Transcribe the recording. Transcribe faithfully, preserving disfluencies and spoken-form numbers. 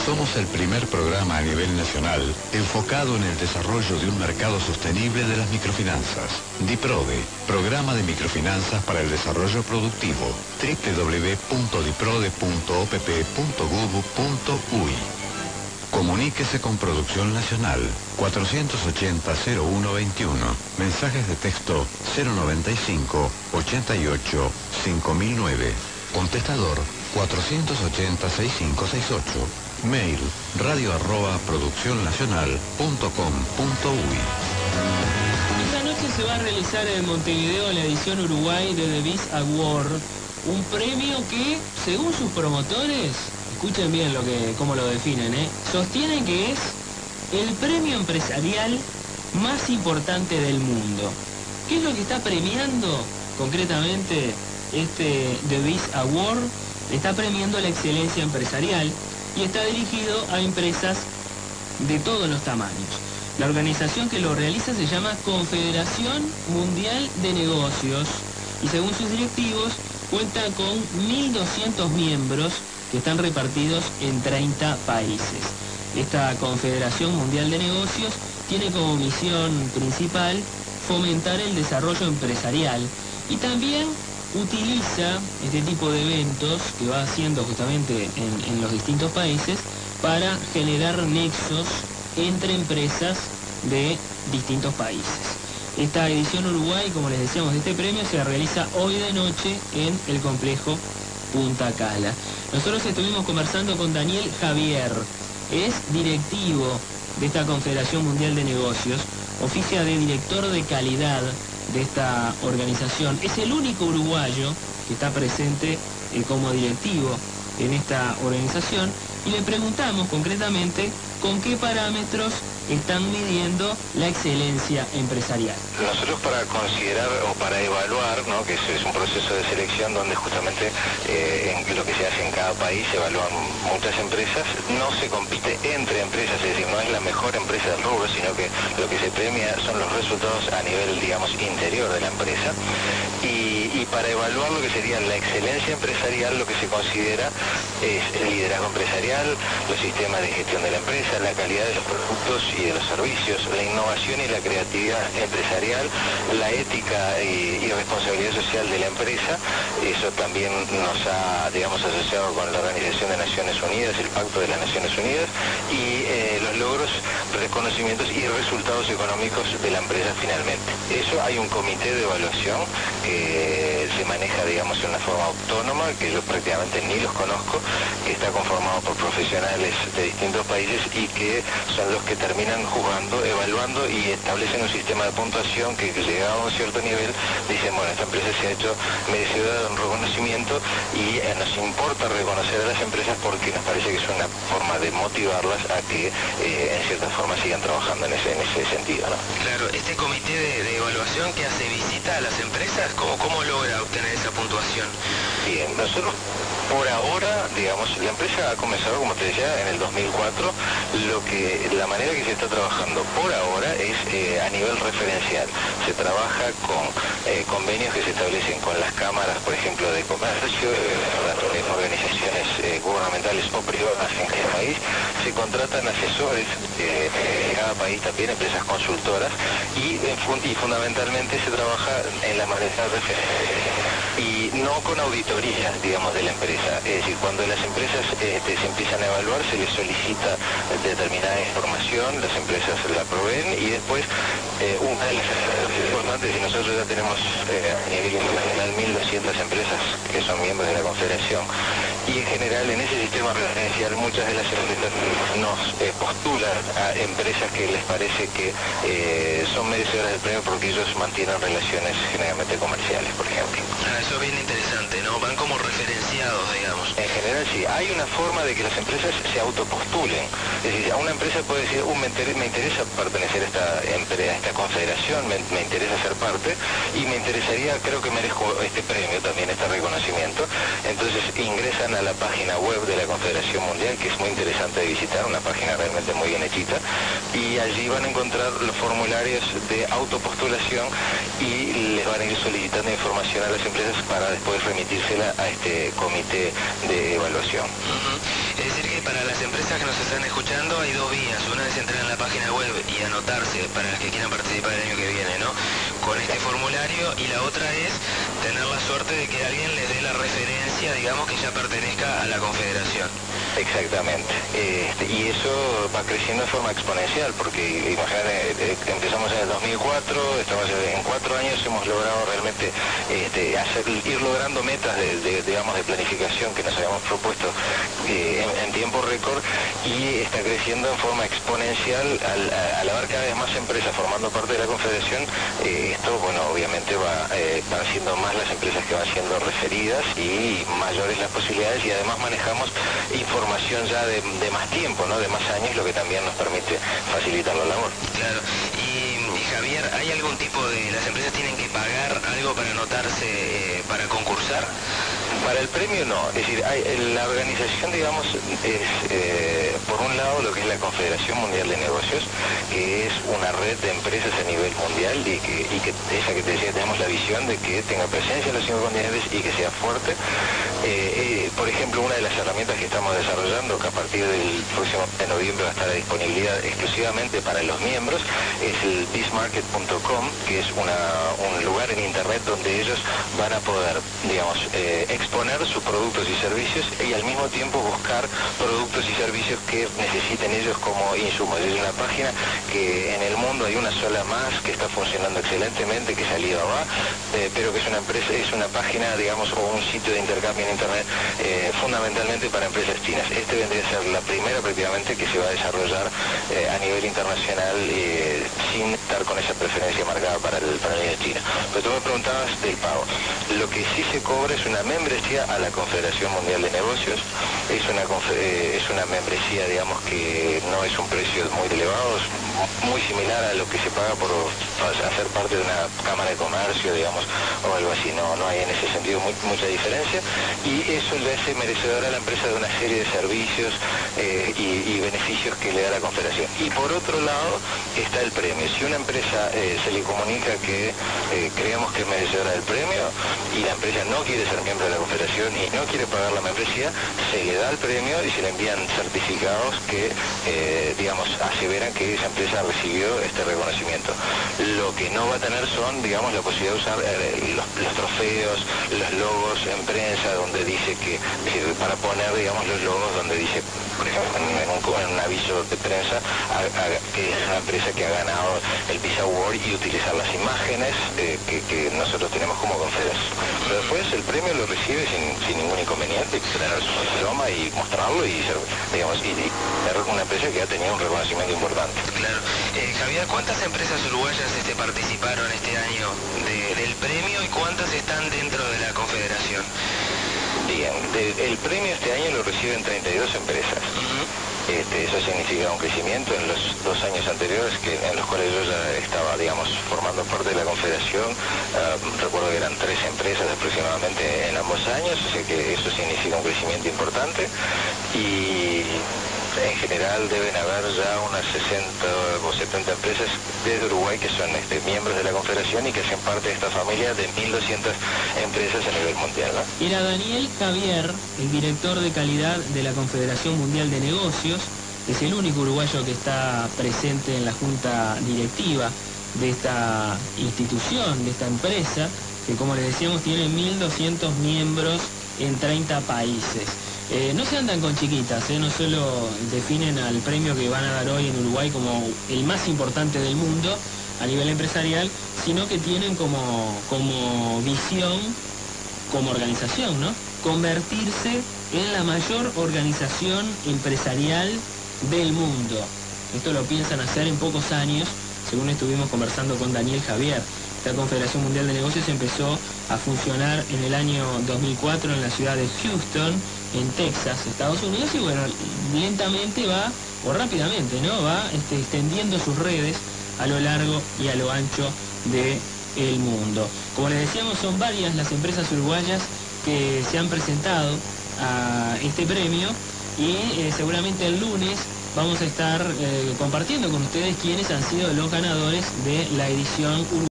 Somos el primer programa a nivel nacional enfocado en el desarrollo de un mercado sostenible de las microfinanzas. DIPRODE, Programa de Microfinanzas para el Desarrollo Productivo. doble u doble u doble u punto diprode punto o p p punto gob punto u y. Comuníquese con Producción Nacional cuatrocientos ochenta cero uno veintiuno. Mensajes de texto cero noventa y cinco ochenta y ocho cinco mil nueve. Contestador cuatrocientos ochenta sesenta y cinco sesenta y ocho. Mail radio arroba produccionnacional punto com punto u y. Esta noche se va a realizar en Montevideo la edición Uruguay de The Biz Award, un premio que, según sus promotores, escuchen bien lo que, cómo lo definen, ¿eh? sostienen que es el premio empresarial más importante del mundo. ¿Qué es lo que está premiando concretamente este The Biz Award? Está premiando la excelencia empresarial y está dirigido a empresas de todos los tamaños. La organización que lo realiza se llama Confederación Mundial de Negocios y según sus directivos cuenta con mil doscientos miembros que están repartidos en treinta países. Esta Confederación Mundial de Negocios tiene como misión principal fomentar el desarrollo empresarial y también utiliza este tipo de eventos que va haciendo justamente en, en los distintos países para generar nexos entre empresas de distintos países. Esta edición Uruguay, como les decíamos, de este premio se realiza hoy de noche en el complejo Punta Cala. Nosotros estuvimos conversando con Daniel Javier, es directivo de esta Confederación Mundial de Negocios, oficia de director de calidad de esta organización. Es el único uruguayo que está presente eh, como directivo en esta organización y le preguntamos concretamente con qué parámetros están midiendo la excelencia empresarial. Nosotros para considerar o para evaluar, ¿no? que es, es un proceso de selección donde justamente eh, en lo que se hace en cada país se evalúan muchas empresas, no se compite entre empresas, es decir, no es la mejor empresa del rubro, sino que lo que se premia son los resultados a nivel, digamos, interior de la empresa. Y, y para evaluar lo que sería la excelencia empresarial, lo que se considera es el liderazgo empresarial, los sistemas de gestión de la empresa, la calidad de los productos y de los servicios, la innovación y la creatividad empresarial, la ética y, y responsabilidad social de la empresa. Eso también nos ha, digamos, asociado con la Organización de Naciones Unidas, el Pacto de las Naciones Unidas, y eh, los logros, reconocimientos y resultados económicos de la empresa finalmente. Eso hay un comité de evaluación que se maneja, digamos, de una forma autónoma, que yo prácticamente ni los conozco, que está conformado por profesionales de distintos países y que son los que terminan jugando, evaluando y establecen un sistema de puntuación que, llegado a un cierto nivel, dicen, bueno, esta empresa se ha hecho merecedora de un reconocimiento y eh, nos importa reconocer a las empresas porque nos parece que es una forma de motivarlas a que eh, en cierta forma sigan trabajando en ese, en ese sentido, ¿no? Claro, este comité de, de evaluación que hace visita a las empresas, ¿cómo, cómo logra obtener esa puntuación? Bien, nosotros por ahora, digamos, la empresa ha comenzado, como te decía, en el dos mil cuatro. Lo que, la manera que se está trabajando por ahora es eh, a nivel referencial. Se trabaja con eh, convenios que se establecen con las cámaras, por ejemplo, de comercio, eh, las organizaciones eh, gubernamentales o privadas en cada país. Se contratan asesores eh, de cada país, también empresas consultoras, y, y fundamentalmente se trabaja en la manera de referencia y no con auditorías, digamos, de la empresa. Es decir, cuando las empresas este, se empiezan a evaluar, se les solicita determinada información, las empresas la proveen y después eh, una de las importantes, y nosotros ya tenemos eh, a nivel internacional mil doscientas empresas que son miembros de la Confederación, y en general en ese sistema referencial muchas de las empresas nos eh, postulan a empresas que les parece que eh, son merecedoras del premio porque ellos mantienen relaciones generalmente comerciales, por ejemplo. Ah, eso es bien interesante, ¿no? Van como referenciados, digamos. En general sí, hay una forma de que las empresas se autopostulen. Es decir, a una empresa puede decir, uh, me, inter me interesa pertenecer a esta, a esta confederación, me, me interesa ser parte y me interesaría, creo que merezco este premio también, este reconocimiento. Entonces ingresan a la página web de la Confederación Mundial, que es muy interesante de visitar, una página realmente muy bien hechita, y allí van a encontrar los formularios de autopostulación y les van a ir solicitando información a las empresas para después remitírsela a este comité de evaluación. Uh-huh. Es decir que para las empresas que nos están escuchando hay dos vías. Una es entrar en la página web y anotarse para las que quieran participar el año que viene, ¿no? Con este formulario, y la otra es tener la suerte de que alguien les dé la referencia, digamos, que ya pertenezca a la Confederación. Exactamente. Este, y eso va creciendo de forma exponencial, porque imagínate, eh, empezamos en el dos mil cuatro, estamos en cuatro años hemos logrado realmente este, hacer, ir logrando metas de, de, digamos, de planificación que nos habíamos propuesto eh, en, en tiempo récord, y está creciendo en forma exponencial al, al haber cada vez más empresas formando parte de la Confederación. Eh, esto, bueno, obviamente va, eh, van siendo más las empresas que van siendo referidas y mayores las posibilidades, y además manejamos información ya de, de más tiempo, ¿no? De más años, lo que también nos permite facilitar la labor. Claro. Y, y Javier, ¿hay algún tipo de... las empresas tienen que pagar algo para anotarse, eh, para concursar? Para el premio no, es decir, hay, la organización, digamos, es eh, por un lado lo que es la Confederación Mundial de Negocios, que es una red de empresas a nivel mundial, y que, y que esa que te decía, tenemos la visión de que tenga presencia en los cinco continentes y que sea fuerte. Eh, eh, por ejemplo, una de las herramientas que estamos desarrollando, que a partir del próximo de noviembre va a estar a disponibilidad exclusivamente para los miembros, es el bizmarket punto com, que es una, un lugar en internet donde ellos van a poder, digamos, eh, exponer sus productos y servicios, y al mismo tiempo buscar productos y servicios que necesiten ellos como insumos. Es una página que en el mundo hay una sola más que está funcionando excelentemente, que es Alibaba, eh, pero que es una empresa, es una página, digamos, o un sitio de intercambio en internet eh, fundamentalmente para empresas chinas. Este vendría a ser la primera prácticamente que se va a desarrollar eh, a nivel internacional, eh, sin estar con esa preferencia marcada para el, para el nivel chino. Pero tú me preguntabas del pago. Lo que sí se cobra es una membresía a la Confederación Mundial de Negocios. Es una, eh, es una membresía, digamos, que no es un precio muy elevado, es muy similar a lo que se paga por hacer parte de una cámara de comercio, digamos, o algo así. No, no hay en ese sentido muy, mucha diferencia, y eso le hace merecedora a la empresa de una serie de servicios eh, y, y beneficios que le da la Confederación. Y por otro lado está el premio. Si una empresa eh, se le comunica que eh, creemos que es merecedora del premio, y la empresa no quiere ser miembro de la Confederación y no quiere pagar la membresía, se le da el premio y se le envían certificados que, eh, digamos, aseveran que esa empresa recibió este reconocimiento. Lo que no va a tener son, digamos, la posibilidad de usar eh, los, los trofeos, los logos en prensa, donde dice que, eh, para poner, digamos, los logos donde dice, por ejemplo, en un, en un aviso de prensa, a, a, que es una empresa que ha ganado el Biz Award, y utilizar las imágenes eh, que, que nosotros tenemos como Confederación. Pero después el premio lo recibe sin, sin ningún inconveniente, tener su diploma y mostrarlo, y ser, digamos, y, y ser una empresa que ha tenido un reconocimiento importante. Claro. Eh, Javier, ¿cuántas empresas uruguayas este, participaron este año de, del premio, y cuántas están dentro de la Confederación? Bien, de, el premio este año lo reciben treinta y dos empresas. Uh-huh. Este, eso significa un crecimiento en los dos años anteriores, que, en los cuales yo ya estaba, digamos, formando parte de la Confederación. Uh, recuerdo que eran tres empresas aproximadamente en ambos años, o sea que eso significa un crecimiento importante, y en general deben haber ya unas sesenta o setenta empresas desde Uruguay que son este, miembros de la Confederación y que hacen parte de esta familia de mil doscientas empresas a nivel mundial, ¿no? Era Daniel Javier, el director de calidad de la Confederación Mundial de Negocios. Es el único uruguayo que está presente en la junta directiva de esta institución, de esta empresa, que, como les decíamos, tiene mil doscientos miembros en treinta países. Eh, no se andan con chiquitas, eh, no solo definen al premio que van a dar hoy en Uruguay como el más importante del mundo a nivel empresarial, sino que tienen como, como visión, como organización, ¿no?, convertirse en la mayor organización empresarial del mundo. Esto lo piensan hacer en pocos años, según estuvimos conversando con Daniel Javier. La Confederación Mundial de Negocios empezó a funcionar en el año dos mil cuatro en la ciudad de Houston, en Texas, Estados Unidos, y bueno, lentamente va, o rápidamente, ¿no?, va este, extendiendo sus redes a lo largo y a lo ancho del mundo. Como les decíamos, son varias las empresas uruguayas que se han presentado a este premio, y eh, seguramente el lunes vamos a estar eh, compartiendo con ustedes quiénes han sido los ganadores de la edición uruguaya.